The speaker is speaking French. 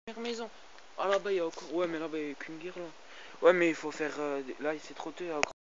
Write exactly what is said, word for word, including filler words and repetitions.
maison. Ah là-bas, il y a encore. Ouais, mais là-bas, il n'y a qu'une guirlande. Ouais, mais il faut faire. euh, Là, c'est trop tôt.